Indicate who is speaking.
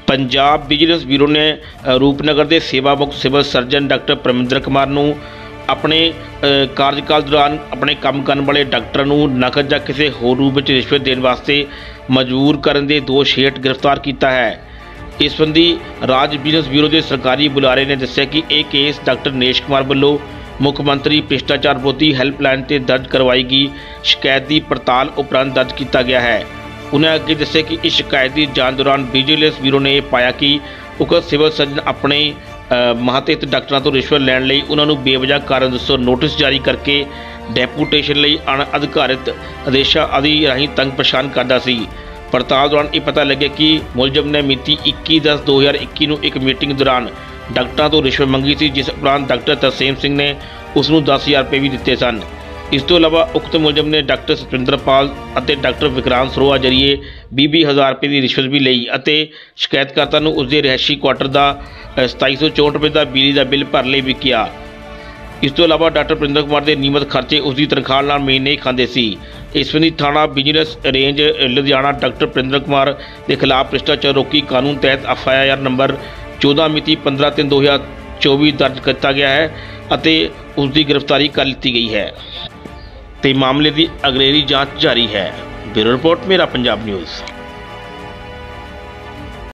Speaker 1: Punjab vigilance bureau ने रूपनगर के सेवा मुक्त civil surgeon doctor Parminder Kumar नूं अपने कार्यकाल दौरान अपने काम करने वाले डॉक्टर नूं नकद या किसी होर रूप में रिश्वत देने वास्ते मजबूर करने के दोष हेठ गिरफ्तार किया है। इस संबंधी राज विजिलेंस ब्यूरो के सरकारी बुलारे ने दस्सिया कि यह केस डॉक्टर दिनेश कुमार वालों मुख्यमंत्री भ्रिष्टाचार विरोधी हैल्पलाइन से दर्ज करवाई गई शिकायत की पड़ताल उपरंत दर्ज किया गया है। उन्हें अगे दस्सिया कि इस शिकायत की जांच दौरान विजिलेंस ब्यूरो ने यह पाया कि उक्त सिविल सर्जन अपने महत्त डॉक्टरों तो रिश्वत लैण लई उन्होंने बेवजह कारण दसो नोटिस जारी करके डेपूटेशन लई अणअधिकारित आदेशों आदि राही तंग परेशान करता सी। पड़ताल दौरान यह पता लगे कि मुलजम ने मिति 21/10/2021 ਨੂੰ एक मीटिंग दौरान डॉक्टरों तो रिश्वत मंगी सी, जिस उपरांत डॉक्टर तरसेम सिंह ने उसनूं 10,000 रुपये भी दिते सन। इस तो इलावा उक्त मुलजम ने डॉक्टर सतविंदरपाल और डॉक्टर विक्रांत सरोआ जरिए 20,000 रुपये की रिश्वत भी लई और शिकायतकर्ता नूं उसके रिहायशी क्वार्टर का 2764 रुपये का बिजली का बिल भरने लई भी किया। इस तो इलावा डॉक्टर परमिंदर कुमार के नियमित खर्चे उसकी तनख्वाह नाल मेल नहीं खाते सी। इस संबंधी थाना vigilance range Ludhiana doctor Parminder Kumar के खिलाफ भ्रिष्टाचार रोकी कानून तहत FIR नंबर 14 मिति 15/3/2024 दर्ज किया गया है और उसकी गिरफ्तारी कर ली गई है ते मामले की अगलेरी जांच जारी है। ब्यूरो रिपोर्ट मेरा पंजाब न्यूज़।